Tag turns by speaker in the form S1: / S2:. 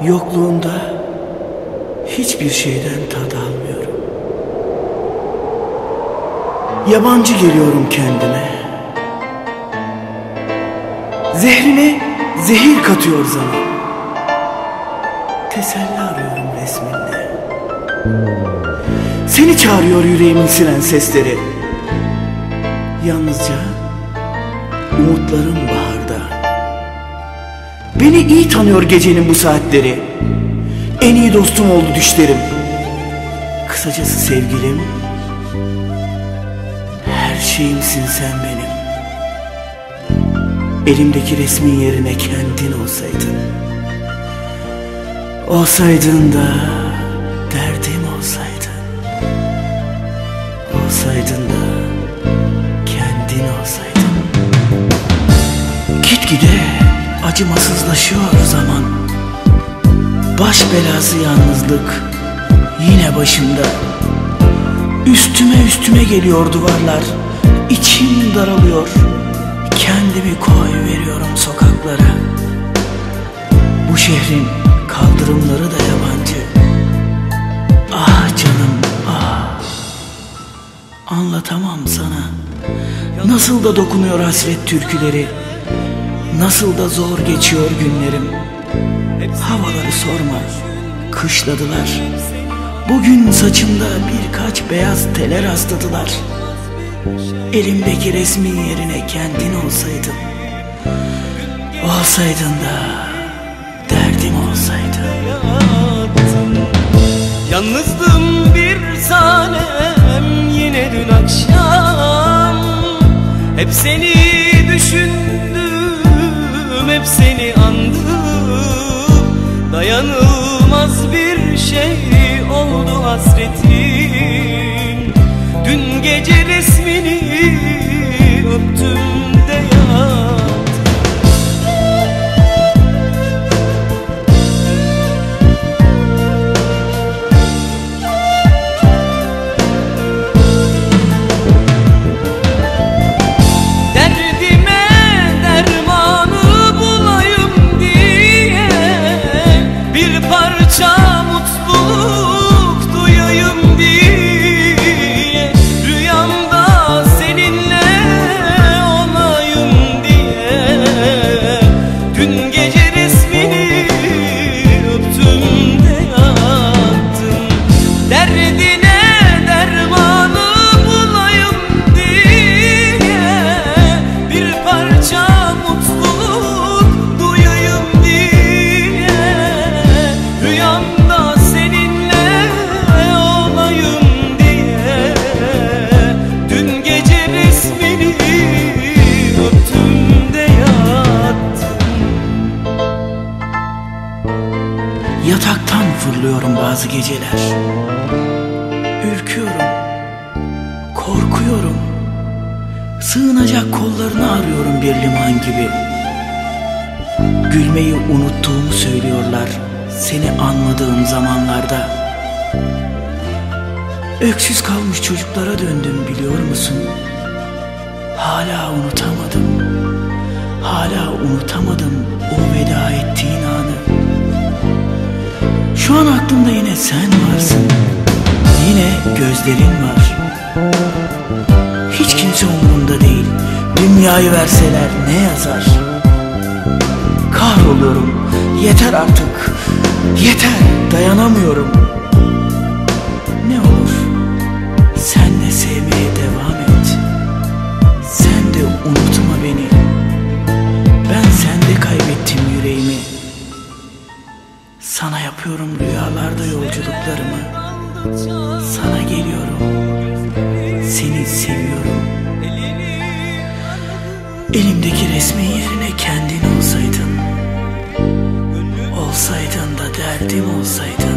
S1: Yokluğunda hiçbir şeyden tad almıyorum. Yabancı geliyorum kendime. Zehrine zehir katıyor zaman. Teselli arıyorum resminle. Seni çağırıyor yüreğimin siren sesleri. Yalnızca umutlarım baharda. Beni iyi tanıyor gecenin bu saatleri. En iyi dostum oldu düşlerim. Kısacası sevgilim, her şeyimsin sen benim. Elimdeki resmin yerine kendin olsaydın. Olsaydın da derdim olsaydın. Olsaydın da kendin olsaydın. Gitgide acımasızlaşıyor zaman. Baş belası yalnızlık yine başımda. Üstüme geliyor duvarlar. İçim daralıyor. Kendimi koy veriyorum sokaklara. Bu şehrin kaldırımları da yabancı. Ah canım ah. Anlatamam sana. Nasıl da dokunuyor hasret türküleri. Nasıl da zor geçiyor günlerim. Havaları sorma, kışladılar. Bugün saçımda birkaç beyaz teler asladılar. Elimdeki resmin yerine kendin olsaydın. Olsaydın da derdim olsaydın.
S2: Yalnızdım bir tanem yine dün akşam. Hep seni düşündüm, hep seni andım. Dayanılmaz bir şey oldu hasretin. Dün gece resmini öptüm de yattım. Derdime dermanı bulayım diye bir parça mutluluk duyayım diye, rüyamda seninle olayım diye, dün gece resmini öptüm de yattım. Derdine dermanı bulayım diye bir parça mutluluk duyayım diye, rüyamda seninle olayım diye, dün gece resmini öptüm de yattım.
S1: Yataktan fırlıyorum bazı geceler. Ürküyorum, korkuyorum. Sığınacak kollarını arıyorum bir liman gibi. Gülmeyi unuttuğumu söylüyorlar seni anmadığım zamanlarda. Öksüz kalmış çocuklara döndüm biliyor musun? Hala unutamadım. Hala unutamadım o veda ettiğin anı. Şu an aklımda yine sen varsın. Yine gözlerin var. Hiç kimse umurumda değil. Dünyayı verseler ne yazar? Kahroluyorum. Yeter artık. Yeter. Dayanamıyorum. Ne olur sen de sevmeye devam et. Sen de unutma beni. Ben sende kaybettim yüreğimi. Sana yapıyorum rüyalarda yolculuklarımı. Sana geliyorum. Seni seviyorum. Elimdeki resmin yerine kendin olsaydın. Olsaydın da derdim olsaydın.